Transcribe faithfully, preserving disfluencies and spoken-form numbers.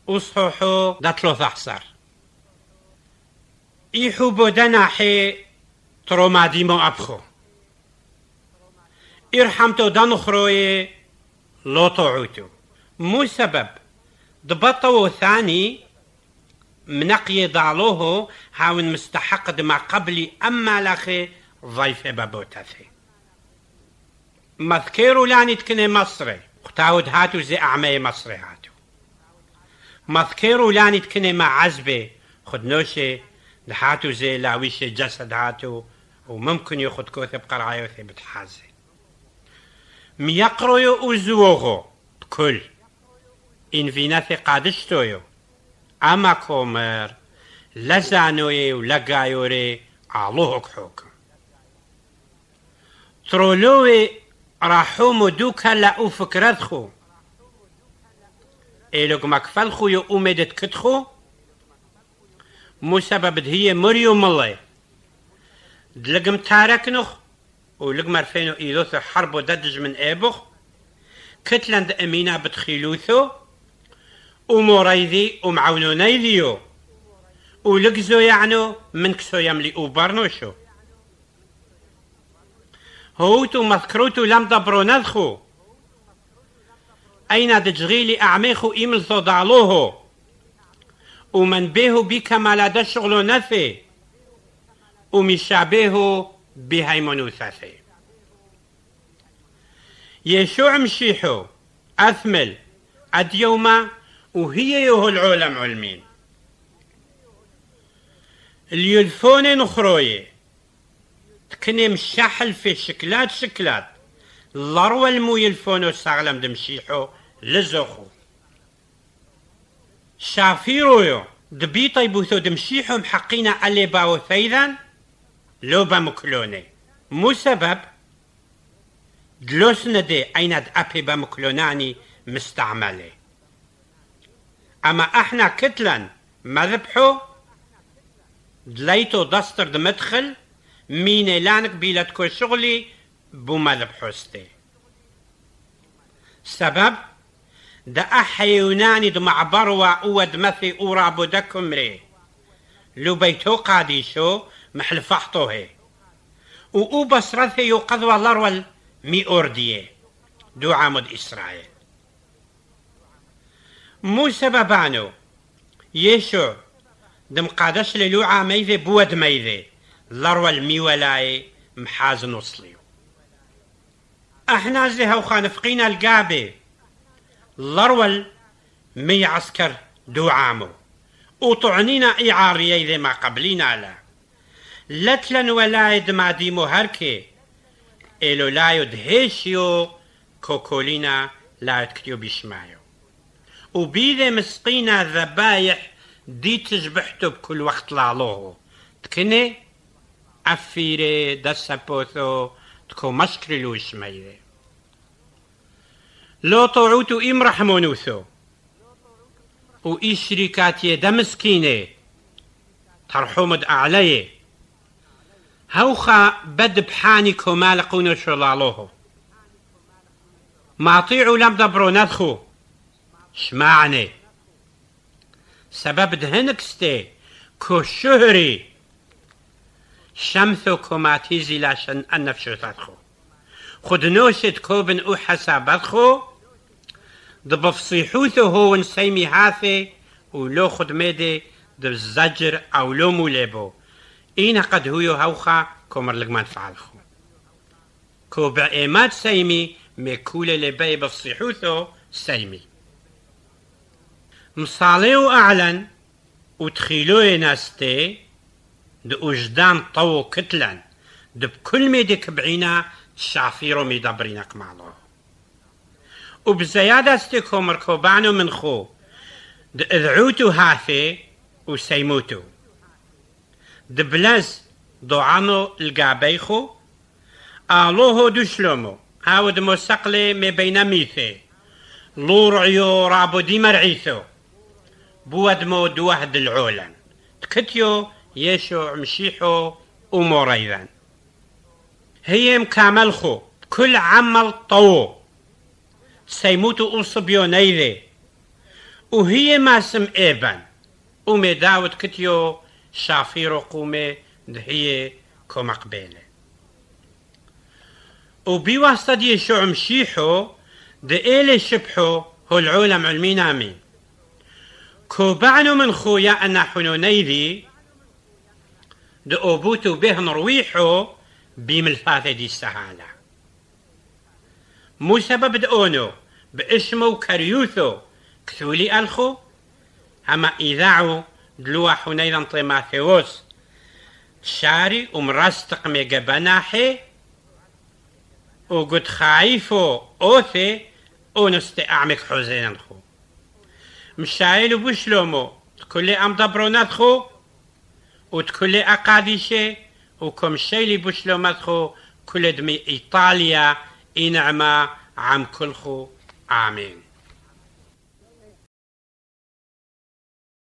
وصحوحو داتلو ثحصر إيحو بودناحي تروماديمو أبخو إرحمتو دانخروي لو طوعوتو مو سبب ضبطو ثاني منقي ضعلوه هاون مستحق دما قبلي أما لخي ضيف بابوتاثي مذكيرو لاني تكني مصري اختاود هاتو زي أعمي مصري هاتو مذكيرو لاني تكني مع عزبي خدنوشي لهاتو زي لاويشي جسد هاتو وممكن ياخد كوثب قرعايو ثي بتحازي ميقرويو أزوغو بكل إن فيناثي قادشتويو أما كومر لزانوي ولقايوري عالوه كحوكم ترولوي راحومو دوكا لأو فكرتخو إلوك مكفلخو يو أمدت كتخو مو سبب هي مريم الله دلقم تاركنخ ولقم رفينو إيلوثو حربو ددج من إيبخ كتلند أمينة بتخيلوثو وموريذي ومعونونيذيو ولقزو يعنو منكسو يملئو برنوشو هوتو مذكروتو لم دبرو نذخو أين دجغيلي أعميخو إيملثو ضعلوهو ومن بيهو بيكا مالا شغلو نثي ومشابهو بهيمونو ثاثي يشوع مشيحو أثمل أديوما وهي يهو العالم علمين اليلفون نخروي تكني مشاحل في شكلات شكلات الضروة المو يلفونو ساغلم دمشيحو لزوخو شافيرويو دبيطي بوثو دمشيحو محقينا علي باو ثيذا لوبا مكلوني مو سبب دلوسنا دي ايند ابي بمكلوناني مستعملي اما احنا كتلا مذبحو دليتو دستر دمدخل ميني لانك بيلتكو شغلي بو مذبحوستي سبب دا احيوناني دو معبروا اود مثي اورابو دكم ري لو بيتو قاديشو محلفحطوه و بصرثي يقضوا لرول مي اورديه دو عمد اسرائيل مو سببانو يشو دم قادش للو عاميذي بود ميذي لرول مي ولاي محازن وصليو احنا زي هاو خانفقين القابي لرول مي عسكر دو عامو وطعنينا اعاريي ذي ما قبلينا لا لتلن ولايد ما ديمو هركي إلو لايد هيشيو كوكولينا لايد كتيو بيشمايو وبيذي مسقينا ذبايح دي تجبحتو بكل وقت لالوهو تكني أفيري دسابوثو تكو مشكري لو شمايري لو طوعوتو إم رحمونوثو وإي شركاتي دمسكيني ترحومد أعليه هوخا بد بحاني كمال قونو شلالوه ما طيعو لم دبرو ندخو شمعني سبب دهنكستي كو شهري شمثو كوماتيزي لاشن النفشو تدخو خدنوشت كوبن او حسابتخو دبفصيحوثو هو نسيمي هاثي ولو خدميدي دبزجر او لو موليبو إينا قد هو هوخا كومر لقمان فعلخو كو بعيمات سيمي ميكولة لباي بفصيحوثو سيمي مصاليو أعلن وتخيلوه ناستي دو أجدان طو كتلن دو بكل ميدك بعينا شعفيرو ميدبرينك معلوه وبزيادة استي كومر كوبانو من خو دو اذعوتو هاثي وسيموتو دبلز دوعانو القابيخو آلوهو دوشلومو هاو دموسقلي مبين ميثي لورعيو رابو دي مرعيثو بودمو دوهد العولن تكتيو يشو مشيحو وموريذان هي مكاملخو كل عمل طو سيموتو أصبيو نيذي وهي ما سم إيبان ومي داود كتيو شافيرو قومي دهي كوم قبيلة وبواسطة دي شو مشيحو دئيلي شبحو هو العولم علمين آمين كوبعنو من خويا أنا حنونيذي دأوبوتو به نرويحو بملفاثة دي السهالة مو سبب دأونو باسمو كريوثو كثولي ألخو هما إذاعو دلوا حنيذا طيماثيوس شاري ومرستق ميقا بناحي وقد خايفو أوثي ونستي أعمك حزين خو مشايلو بشلومو تكلي أم دبرونات خو وتكلي أقاديشي وكم شيلي بشلومات خو كل دمي إيطاليا إنعما عم كل خو آمين.